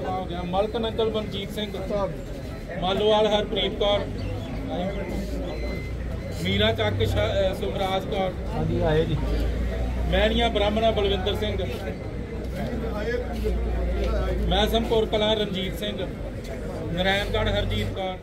हो गया मलकन अंकल मनजीत सिंह, मालोवाल हरप्रीत कौर, मीरा चक सुखराज कौर, मैनिया ब्राह्मणा बलविंदर सिंह, मैसमपुर कलां रणजीत सिंह, नारायणगढ़ हरजीत कौर।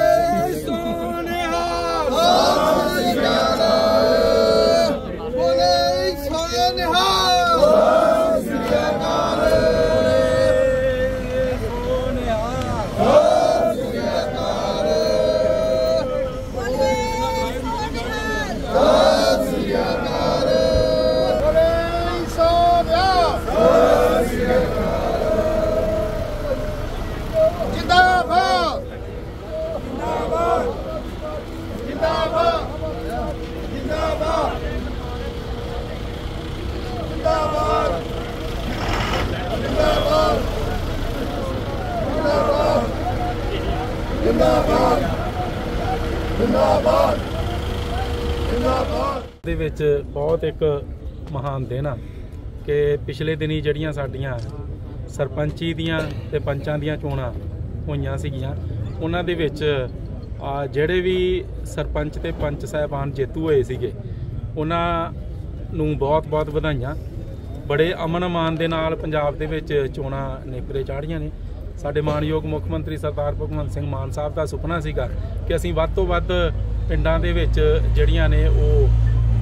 ਦੇ ਵਿੱਚ ਬਹੁਤ ਇੱਕ ਮਹਾਨ ਦਿਨ ਆ ਕਿ ਪਿਛਲੇ ਦਿਨੀ ਜਿਹੜੀਆਂ ਸਾਡੀਆਂ ਸਰਪੰਚੀ ਦੀਆਂ ਤੇ ਪੰਚਾਂ ਦੀਆਂ ਚੋਣਾਂ ਹੋਈਆਂ ਸੀਗੀਆਂ, ਉਹਨਾਂ ਦੇ ਵਿੱਚ ਜਿਹੜੇ ਵੀ ਸਰਪੰਚ ਤੇ ਪੰਚ ਸਾਹਿਬਾਨ ਜੇਤੂ ਹੋਏ ਸੀਗੇ ਉਹਨਾਂ ਨੂੰ ਬਹੁਤ ਵਧਾਈਆਂ। ਬੜੇ ਅਮਨ ਅਮਾਨ ਦੇ ਨਾਲ ਪੰਜਾਬ ਦੇ ਵਿੱਚ ਚੋਣਾਂ ਨੇਪਰੇ ਚਾੜੀਆਂ ਨੇ। ਸਾਡੇ ਮਾਨਯੋਗ ਮੁੱਖ ਮੰਤਰੀ ਸਰਦਾਰ ਭਗਵੰਤ ਸਿੰਘ ਮਾਨ ਸਾਹਿਬ ਦਾ ਸੁਪਨਾ ਸੀਗਾ ਕਿ ਅਸੀਂ ਵੱਧ ਤੋਂ ਵੱਧ ਪਿੰਡਾਂ ਦੇ ਵਿੱਚ ਜਿਹੜੀਆਂ ਨੇ ਉਹ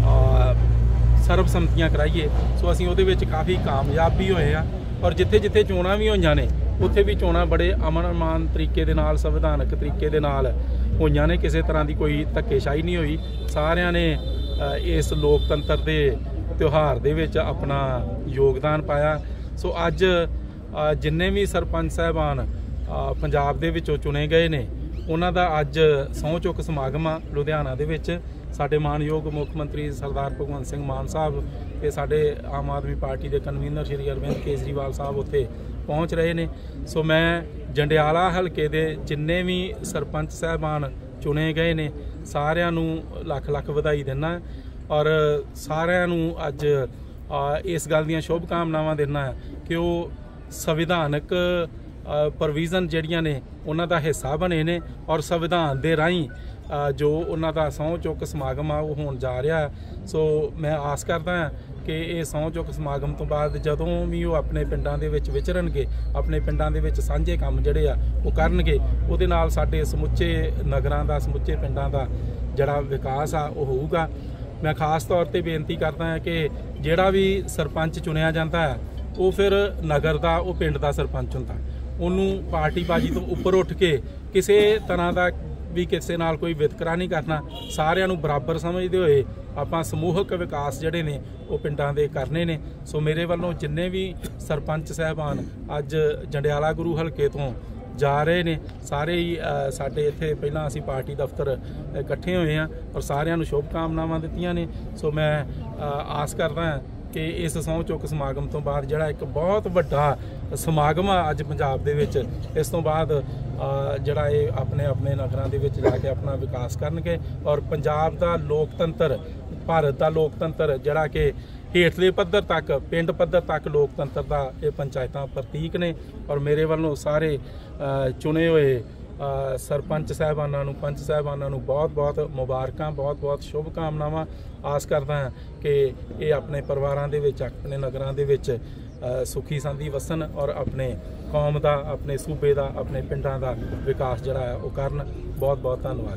ਸਰਬਸੰਮਤੀਆਂ ਕਰਾਈਏ। ਸੋ ਅਸੀਂ ਉਹਦੇ ਵਿੱਚ ਕਾਫੀ ਕਾਮਯਾਬ ਵੀ ਹੋਏ ਆ ਔਰ ਜਿੱਥੇ ਜਿੱਥੇ ਚੋਣਾਂ ਵੀ ਹੋਈਆਂ ਨੇ ਉੱਥੇ ਵੀ ਚੋਣਾਂ ਬੜੇ ਅਮਨ ਅਮਾਨ ਤਰੀਕੇ ਦੇ ਨਾਲ, ਸੰਵਿਧਾਨਕ ਤਰੀਕੇ ਦੇ ਨਾਲ ਹੋਈਆਂ ਨੇ। ਕਿਸੇ ਤਰ੍ਹਾਂ ਦੀ ਕੋਈ ਧੱਕੇਸ਼ਾਹੀ ਨਹੀਂ ਹੋਈ। ਸਾਰਿਆਂ ਨੇ ਇਸ ਲੋਕਤੰਤਰ ਦੇ ਤਿਉਹਾਰ ਦੇ ਵਿੱਚ ਆਪਣਾ ਯੋਗਦਾਨ ਪਾਇਆ। ਸੋ ਅੱਜ ਜਿੰਨੇ ਵੀ ਸਰਪੰਚ ਸਾਹਿਬਾਨ ਪੰਜਾਬ ਦੇ ਵਿੱਚੋਂ ਚੁਣੇ ਗਏ ਨੇ ਉਹਨਾਂ ਦਾ ਅੱਜ ਸਹੁੰ ਚੁੱਕ ਸਮਾਗਮ ਆ ਲੁਧਿਆਣਾ ਦੇ ਵਿੱਚ। ਸਾਡੇ ਮਾਨਯੋਗ ਮੁੱਖ ਮੰਤਰੀ ਸਰਦਾਰ ਭਗਵੰਤ ਸਿੰਘ ਮਾਨ ਸਾਹਿਬ ਤੇ ਸਾਡੇ ਆਮ ਆਦਮੀ ਪਾਰਟੀ ਦੇ ਕਨਵੀਨਰ ਸ਼੍ਰੀ ਅਰਵਿੰਦ ਕੇਜਰੀਵਾਲ ਸਾਹਿਬ ਉੱਥੇ ਪਹੁੰਚ ਰਹੇ ਨੇ। ਸੋ ਮੈਂ ਜੰਡਿਆਲਾ ਹਲਕੇ ਦੇ ਜਿੰਨੇ ਵੀ ਸਰਪੰਚ ਸਾਹਿਬਾਨ ਚੁਣੇ ਗਏ ਨੇ ਸਾਰਿਆਂ ਨੂੰ ਲੱਖ ਵਧਾਈ ਦਿੰਦਾ ਔਰ ਸਾਰਿਆਂ ਨੂੰ ਅੱਜ ਇਸ ਗੱਲ ਦੀਆਂ ਸ਼ੁਭ ਕਾਮਨਾਵਾਂ ਦਿੰਦਾ ਕਿ ਉਹ ਸੰਵਿਧਾਨਕ ਪ੍ਰੋਵੀਜ਼ਨ ਜਿਹੜੀਆਂ ਨੇ ਉਹਨਾਂ ਦਾ ਹਿੱਸਾ ਬਣੇ ਨੇ ਔਰ ਸੰਵਿਧਾਨ ਦੇ ਰਾਹੀਂ ਜੋ ਉਹਨਾਂ ਦਾ ਸਹੁੰ ਚੁੱਕ ਸਮਾਗਮ ਆ ਉਹ ਹੋਣ ਜਾ ਰਿਹਾ। ਸੋ ਮੈਂ ਆਸ ਕਰਦਾ ਹਾਂ ਕਿ ਇਹ ਸਹੁੰ ਚੁੱਕ ਸਮਾਗਮ ਤੋਂ ਬਾਅਦ ਜਦੋਂ ਵੀ ਉਹ ਆਪਣੇ ਪਿੰਡਾਂ ਦੇ ਵਿੱਚ ਵਿਚਰਨਗੇ, ਆਪਣੇ ਪਿੰਡਾਂ ਦੇ ਵਿੱਚ ਸਾਂਝੇ ਕੰਮ ਜਿਹੜੇ ਆ ਉਹ ਕਰਨਗੇ, ਉਹਦੇ ਨਾਲ ਸਾਡੇ ਸਮੁੱਚੇ ਨਗਰਾਂ ਦਾ, ਸਮੁੱਚੇ ਪਿੰਡਾਂ ਦਾ ਜਿਹੜਾ ਵਿਕਾਸ ਆ ਉਹ ਹੋਊਗਾ। ਮੈਂ ਖਾਸ ਤੌਰ ਤੇ ਬੇਨਤੀ ਕਰਦਾ ਹਾਂ ਕਿ ਜਿਹੜਾ ਵੀ ਸਰਪੰਚ ਚੁਣਿਆ ਜਾਂਦਾ ਹੈ ਉਹ ਫਿਰ ਨਗਰ ਦਾ, ਉਹ ਪਿੰਡ ਦਾ ਸਰਪੰਚ ਹੁੰਦਾ। ਉਹਨੂੰ ਪਾਰਟੀਬਾਜ਼ੀ ਤੋਂ ਉੱਪਰ ਉੱਠ ਕੇ ਕਿਸੇ ਤਰ੍ਹਾਂ ਦਾ ਵੀ ਕਿਸੇ ਨਾਲ ਕੋਈ ਵਿਤਕਰਾ ਨਹੀਂ ਕਰਨਾ। ਸਾਰਿਆਂ ਨੂੰ ਬਰਾਬਰ ਸਮਝਦੇ ਹੋਏ ਆਪਾਂ ਸਮੂਹਕ ਵਿਕਾਸ ਜਿਹੜੇ ਨੇ ਉਹ ਪਿੰਡਾਂ ਦੇ ਕਰਨੇ ਨੇ। ਸੋ ਮੇਰੇ ਵੱਲੋਂ ਜਿੰਨੇ ਵੀ ਸਰਪੰਚ ਸਾਹਿਬਾਨ ਅੱਜ ਜੰਡਿਆਲਾ ਗੁਰੂ ਹਲਕੇ ਤੋਂ ਜਾ ਰਹੇ ਨੇ ਸਾਰੇ ਹੀ ਸਾਡੇ ਇੱਥੇ ਪਹਿਲਾਂ ਅਸੀਂ ਪਾਰਟੀ ਦਫ਼ਤਰ ਇਕੱਠੇ ਹੋਏ ਹਾਂ ਔਰ ਸਾਰਿਆਂ ਨੂੰ ਸ਼ੁਭ ਕਾਮਨਾਵਾਂ ਦਿੱਤੀਆਂ ਨੇ। ਸੋ ਮੈਂ ਆਸ ਕਰਦਾ ਹਾਂ ਕਿ ਇਸ ਸਹੁੰ ਚੁੱਕ ਸਮਾਗਮ ਤੋਂ ਬਾਅਦ ਜਿਹੜਾ ਇੱਕ ਬਹੁਤ ਵੱਡਾ ਸਮਾਗਮ ਆ ਅੱਜ ਪੰਜਾਬ ਦੇ ਵਿੱਚ, ਇਸ ਤੋਂ ਬਾਅਦ ਜਿਹੜਾ ਇਹ ਆਪਣੇ ਨਗਰਾਂ ਦੇ ਵਿੱਚ ਜਾ ਕੇ ਆਪਣਾ ਵਿਕਾਸ ਕਰਨਗੇ ਔਰ ਪੰਜਾਬ ਦਾ ਲੋਕਤੰਤਰ, ਭਾਰਤ ਦਾ ਲੋਕਤੰਤਰ ਜਿਹੜਾ ਕਿ ਹੇਠਲੇ ਪੱਧਰ ਤੱਕ, ਪਿੰਡ ਪੱਧਰ ਤੱਕ ਲੋਕਤੰਤਰ ਦਾ ਇਹ ਪੰਚਾਇਤਾਂ ਪ੍ਰਤੀਕ ਨੇ। ਔਰ ਮੇਰੇ ਵੱਲੋਂ ਸਾਰੇ ਚੁਣੇ ਹੋਏ ਸਰਪੰਚ ਸਾਹਿਬਾਨਾਂ ਨੂੰ, ਪੰਚ ਸਾਹਿਬਾਨਾਂ ਨੂੰ ਬਹੁਤ ਮੁਬਾਰਕਾਂ, ਬਹੁਤ ਸ਼ੁਭ ਕਾਮਨਾਵਾਂ। ਆਸ ਕਰਦਾ ਹਾਂ ਕਿ ਇਹ ਆਪਣੇ ਪਰਿਵਾਰਾਂ ਦੇ ਵਿੱਚ, ਆਪਣੇ ਨਗਰਾਂ ਦੇ ਵਿੱਚ ਸੁਖੀ ਸੰਦੀ ਵਸਣ ਔਰ ਆਪਣੇ ਕੌਮ ਦਾ, ਆਪਣੇ ਸੂਬੇ ਦਾ, ਆਪਣੇ ਪਿੰਡਾਂ ਦਾ ਵਿਕਾਸ ਜਿਹੜਾ ਹੈ ਉਹ ਕਰਨ। ਬਹੁਤ ਧੰਨਵਾਦ।